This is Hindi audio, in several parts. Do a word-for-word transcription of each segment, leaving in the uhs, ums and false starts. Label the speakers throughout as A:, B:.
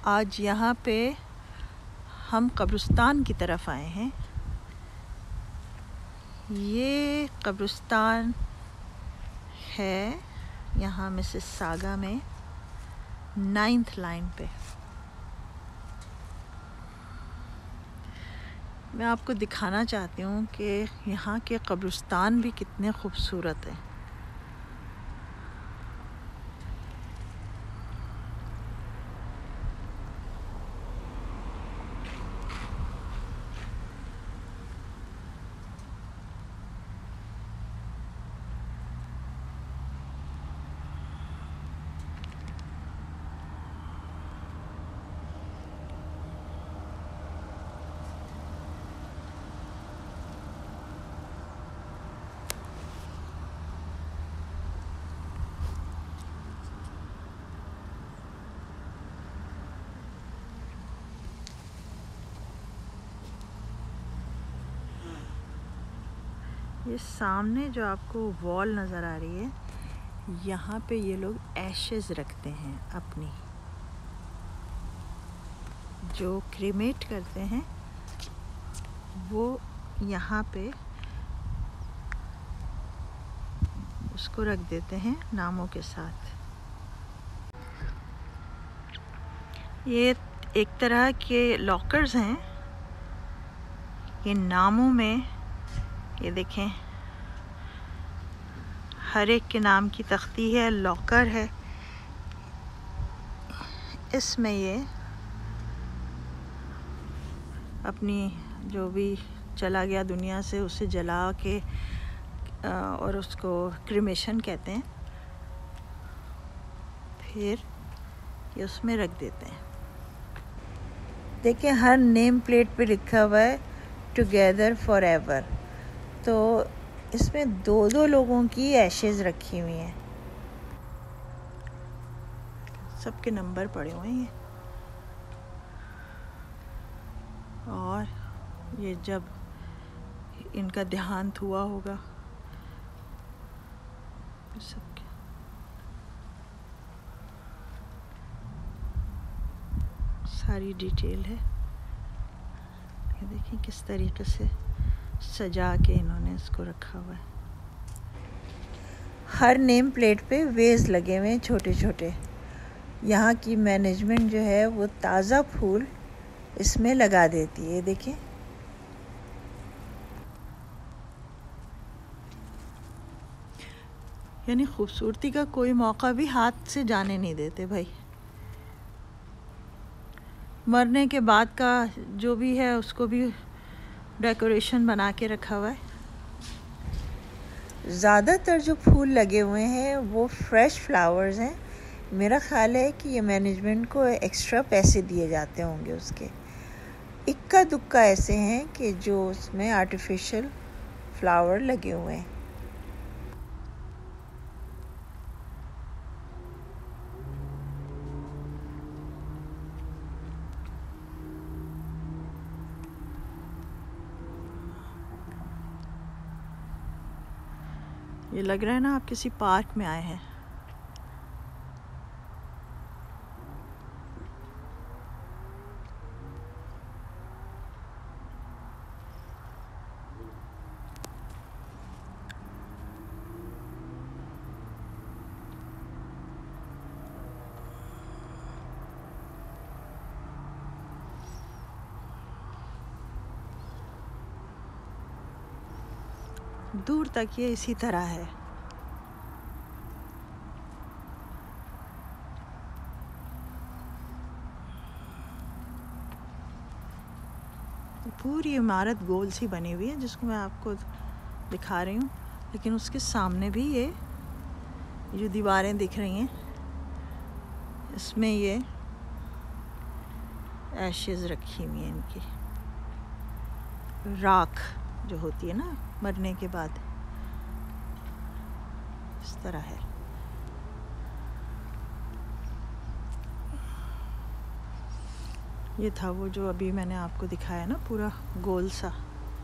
A: आज यहाँ पे हम कब्रिस्तान की तरफ आए हैं। ये कब्रिस्तान है यहाँ मिसिसागा में नाइन्थ लाइन पे। मैं आपको दिखाना चाहती हूँ कि यहाँ के कब्रिस्तान भी कितने खूबसूरत हैं। ये सामने जो आपको वॉल नज़र आ रही है, यहाँ पे ये लोग एशेस रखते हैं अपनी, जो क्रीमेट करते हैं वो यहाँ पे उसको रख देते हैं नामों के साथ। ये एक तरह के लॉकर्स हैं। ये नामों में, ये देखें, हर एक के नाम की तख्ती है, लॉकर है। इसमें ये अपनी जो भी चला गया दुनिया से उसे जला के और उसको क्रीमेशन कहते हैं, फिर ये उसमें रख देते हैं। देखिए हर नेम प्लेट पे लिखा हुआ है टुगेदर फॉर एवर। तो इसमें दो दो लोगों की एशेज रखी हुई हैं, सबके नंबर पड़े हुए हैं। और ये जब इनका देहांत हुआ होगा सबके, सारी डिटेल है। ये देखिए किस तरीके से सजा के इन्होंने इसको रखा हुआ है। हर नेम प्लेट पे वेज लगे हुए हैं छोटे छोटे। यहाँ की मैनेजमेंट जो है वो ताज़ा फूल इसमें लगा देती है। देखिए यानी खूबसूरती का कोई मौका भी हाथ से जाने नहीं देते भाई। मरने के बाद का जो भी है उसको भी डेकोरेशन बना के रखा हुआ है। ज़्यादातर जो फूल लगे हुए हैं वो फ्रेश फ्लावर्स हैं। मेरा ख़्याल है कि ये मैनेजमेंट को एक्स्ट्रा पैसे दिए जाते होंगे उसके। इक्का दुक्का ऐसे हैं कि जो उसमें आर्टिफिशियल फ्लावर लगे हुए हैं। ये लग रहा है ना आप किसी पार्क में आए हैं। दूर तक ये इसी तरह है। पूरी इमारत गोल सी बनी हुई है जिसको मैं आपको दिखा रही हूँ, लेकिन उसके सामने भी ये जो दीवारें दिख रही हैं इसमें ये एशेज रखी हुई हैं। इनकी राख जो होती है ना मरने के बाद, इस तरह है। ये था वो जो अभी मैंने आपको दिखाया ना, पूरा गोल सा।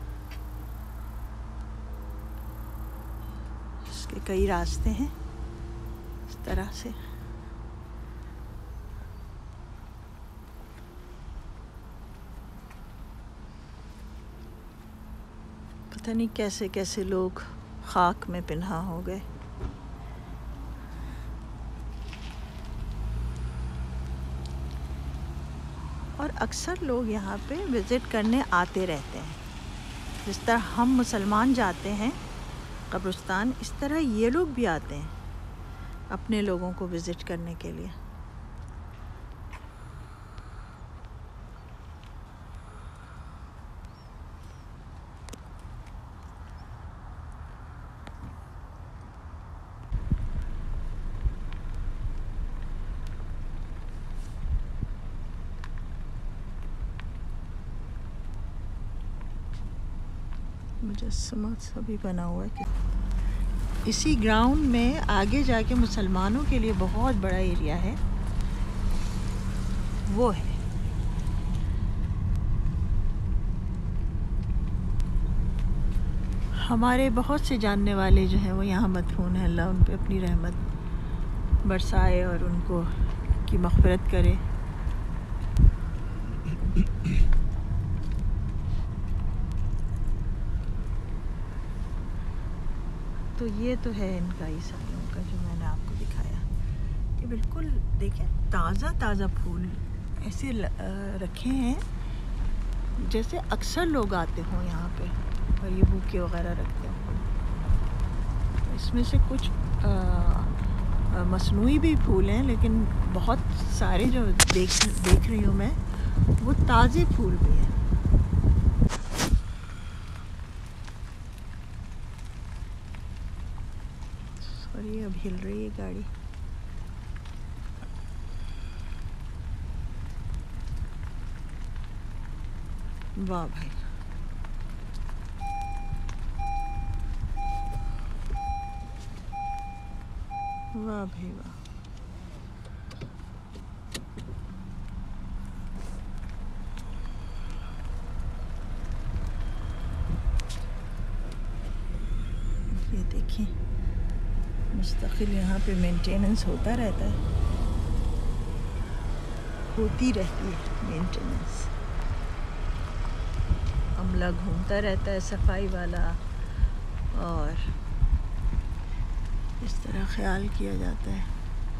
A: इसके कई रास्ते हैं इस तरह से। पता नहीं कैसे कैसे लोग खाक में पिन्हा हो गए। और अक्सर लोग यहाँ पे विज़िट करने आते रहते हैं। जिस तरह हम मुसलमान जाते हैं कब्रिस्तान, इस तरह ये लोग भी आते हैं अपने लोगों को विज़िट करने के लिए। मुजस्समा सा भी बना हुआ है कि इसी ग्राउंड में आगे जाके मुसलमानों के लिए बहुत बड़ा एरिया है, वो है। हमारे बहुत से जानने वाले जो हैं वो यहाँ मदफून हैं। अल्लाह उन पे अपनी रहमत बरसाए और उनको की मग़फ़िरत करे। तो ये तो है इनका ईसाइयों का जो मैंने आपको दिखाया। ये बिल्कुल देखें ताज़ा ताज़ा फूल ऐसे रखे हैं जैसे अक्सर लोग आते हों यहाँ पे और ये बुके वगैरह रखते हों। इसमें से कुछ मसनूई भी फूल हैं, लेकिन बहुत सारे जो देख देख रही हूँ मैं वो ताज़े फूल भी हैं। और ये अब हिल रही है गाड़ी। वाह भाई, वाह भाई वाह। ये देखिए मुस्तकिल यहाँ पे मेंटेनेंस होता रहता है, होती रहती है मेंटेनेंस। अमला घूमता रहता है सफाई वाला और इस तरह ख्याल किया जाता है।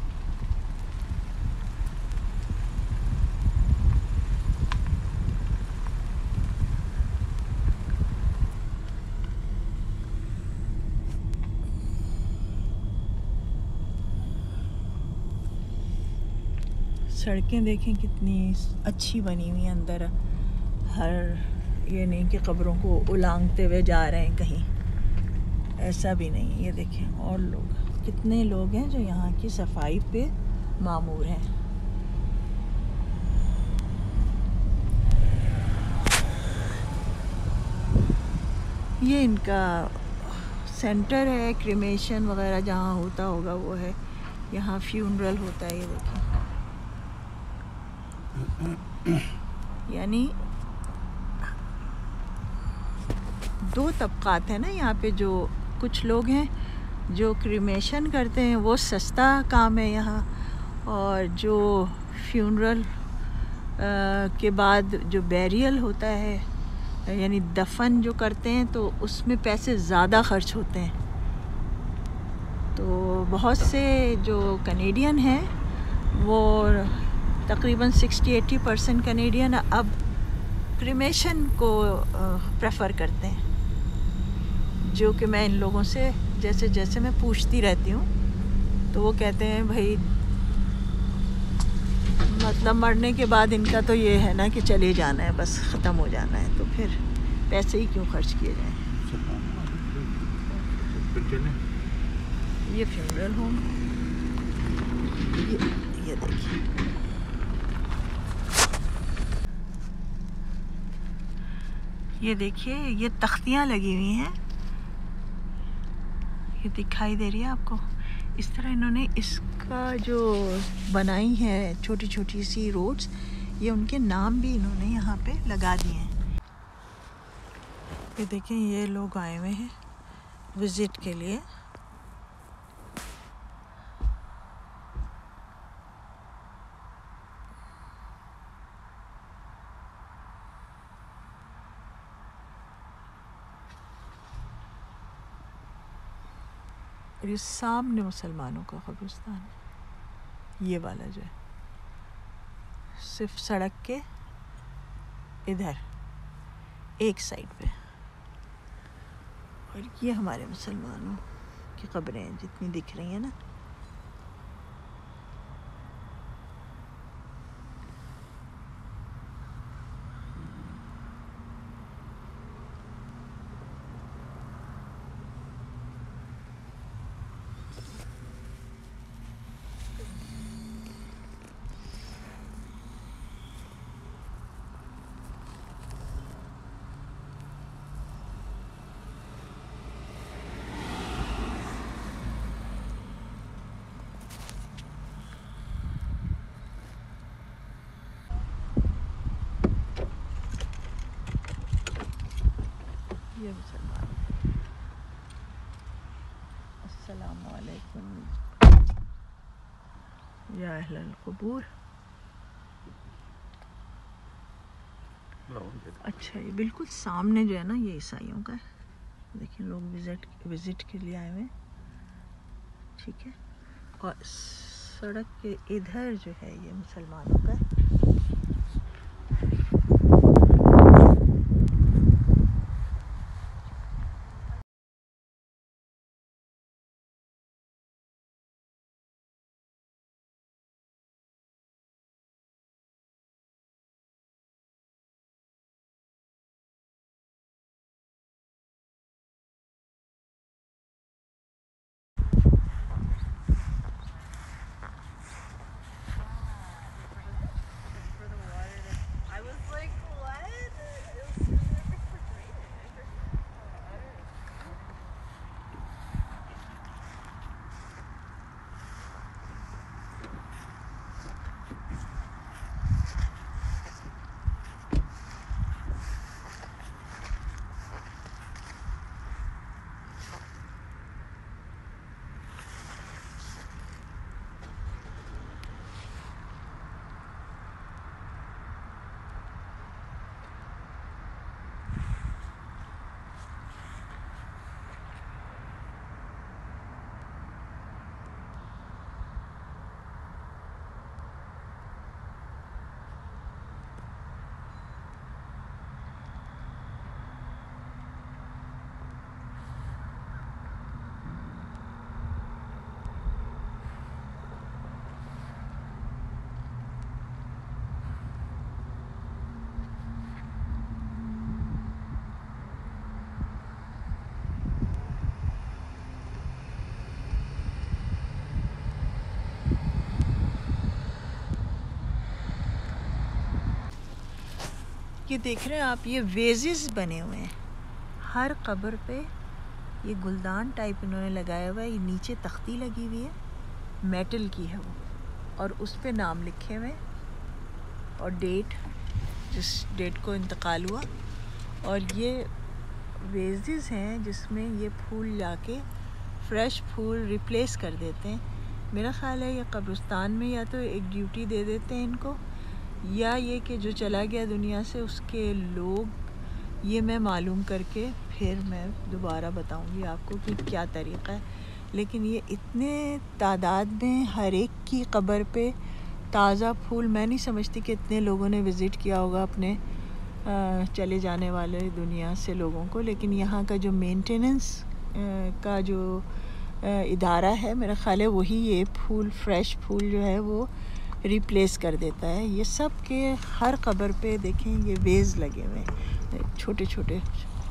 A: सड़कें देखें कितनी अच्छी बनी हुई हैं अंदर। हर ये नहीं कि कब्रों को उलांघते हुए जा रहे हैं कहीं, ऐसा भी नहीं। ये देखें और लोग कितने लोग हैं जो यहाँ की सफाई पे मामूर हैं। ये इनका सेंटर है, क्रिमेशन वगैरह जहाँ होता होगा वो है। यहाँ फ्यूनरल होता है। ये देखें यानी दो तबकात हैं ना यहाँ पे। जो कुछ लोग हैं जो क्रिमेशन करते हैं, वो सस्ता काम है यहाँ, और जो फ्यूनरल के बाद जो बैरियल होता है यानी दफन जो करते हैं, तो उसमें पैसे ज़्यादा ख़र्च होते हैं। तो बहुत से जो कनेडियन हैं वो तकरीबन सिक्सटी एटी परसेंट कनेडियन अब क्रिमेशन को प्रेफर करते हैं। जो कि मैं इन लोगों से जैसे जैसे मैं पूछती रहती हूँ तो वो कहते हैं भाई मतलब मरने के बाद इनका तो ये है ना कि चले जाना है, बस ख़त्म हो जाना है, तो फिर पैसे ही क्यों खर्च किए जाएं। ये फ्यूनरल होम, ये, ये देखिए ये देखिए ये तख्तियाँ लगी हुई हैं, ये दिखाई दे रही है आपको। इस तरह इन्होंने इसका जो बनाई है छोटी छोटी सी रोड्स, ये उनके नाम भी इन्होंने यहाँ पे लगा दिए हैं। ये देखें ये लोग आए हुए हैं विज़िट के लिए। और ये सामने मुसलमानों का कब्रिस्तान है, ये वाला जो है सिर्फ सड़क के इधर एक साइड पे। और ये हमारे मुसलमानों की कब्रें हैं जितनी दिख रही हैं ना। ये मुसलमान। अस्सलामु अलैकुम या अहलल क़ुबूर। अच्छा, ये बिल्कुल सामने जो है ना ये ईसाइयों का है। देखिए लोग विजिट विजिट के लिए आए हुए हैं, ठीक है। और सड़क के इधर जो है ये मुसलमानों का है। ये देख रहे हैं आप, ये वेजेस बने हुए हैं हर कब्र पे। ये गुलदान टाइप इन्होंने लगाया हुआ है। ये नीचे तख्ती लगी हुई है, मेटल की है वो, और उस पे नाम लिखे हुए और डेट, जिस डेट को इंतकाल हुआ। और ये वेजेस हैं जिसमें ये फूल जाके फ्रेश फूल रिप्लेस कर देते हैं। मेरा ख़्याल है ये कब्रिस्तान में या तो एक ड्यूटी दे देते हैं इनको, या ये कि जो चला गया दुनिया से उसके लोग, ये मैं मालूम करके फिर मैं दोबारा बताऊंगी आपको कि क्या तरीक़ा है। लेकिन ये इतने तादाद में हर एक की कब्र पे ताज़ा फूल, मैं नहीं समझती कि इतने लोगों ने विज़िट किया होगा अपने आ, चले जाने वाले दुनिया से लोगों को। लेकिन यहाँ का जो मेंटेनेंस का जो आ, इदारा है, मेरा ख़्याल है वही ये फूल, फ्रेश फूल जो है वो रिप्लेस कर देता है। ये सब के हर कब्र पे देखें ये वेज लगे हुए हैं छोटे छोटे,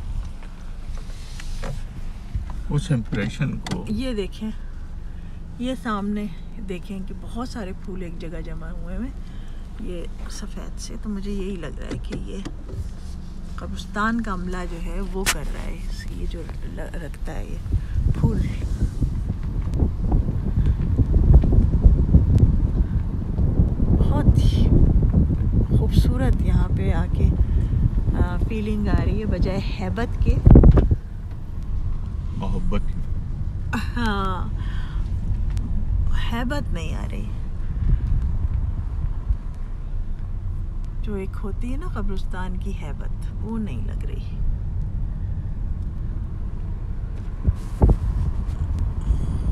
B: उस इम्प्रेशन को
A: ये देखें। ये सामने देखें कि बहुत सारे फूल एक जगह जमा हुए हैं ये सफ़ेद से। तो मुझे यही लग रहा है कि ये कब्रिस्तान का अमला जो है वो कर रहा है, ये जो रखता है ये फूल। खूबसूरत यहाँ पे आके आ, फीलिंग आ रही है, बजाय हैबत के
B: मोहब्बत।
A: हाँ, हैबत नहीं आ रही जो एक होती है ना कब्रिस्तान की हैबत, वो नहीं लग रही।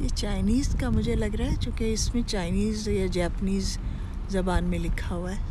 A: ये चाइनीज़ का मुझे लग रहा है, चूँकि इसमें चाइनीज़ या जापानीज़ ज़बान में लिखा हुआ है।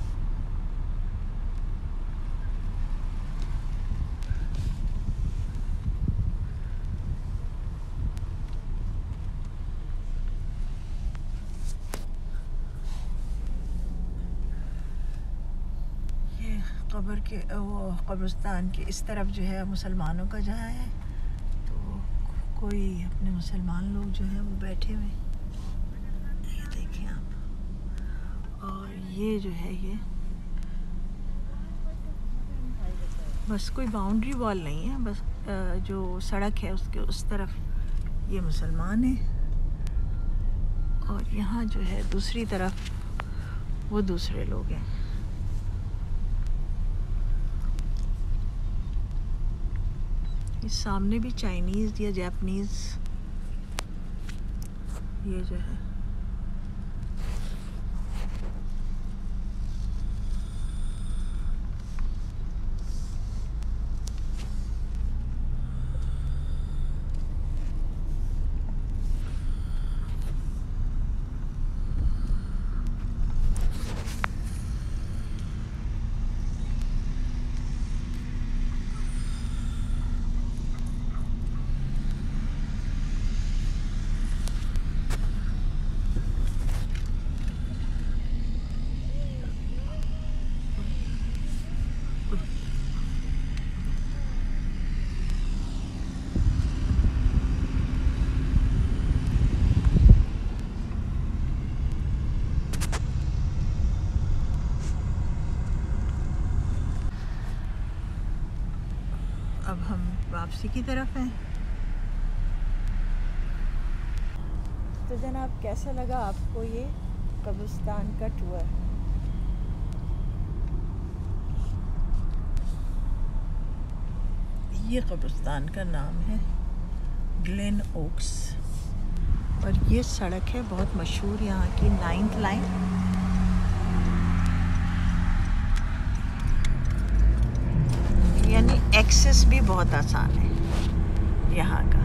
A: ये कब्र के वो कब्रिस्तान के इस तरफ जो है मुसलमानों का जहाँ है, तो कोई अपने मुसलमान लोग जो है वो बैठे हुए, ये देखें आप। और ये जो है ये बस कोई बाउंड्री वॉल नहीं है, बस जो सड़क है उसके उस तरफ ये मुसलमान है, और यहाँ जो है दूसरी तरफ वो दूसरे लोग हैं। इस सामने भी चाइनीज़ या जापानीज़ ये जो है। अब हम वापसी की तरफ हैं। तो जनाब, कैसा लगा आपको ये कब्रिस्तान का टूर? ये कब्रिस्तान का नाम है ग्लेन ओक्स, और ये सड़क है बहुत मशहूर यहाँ की, नाइन्थ लाइन। यानी एक्सेस भी बहुत आसान है यहाँ का।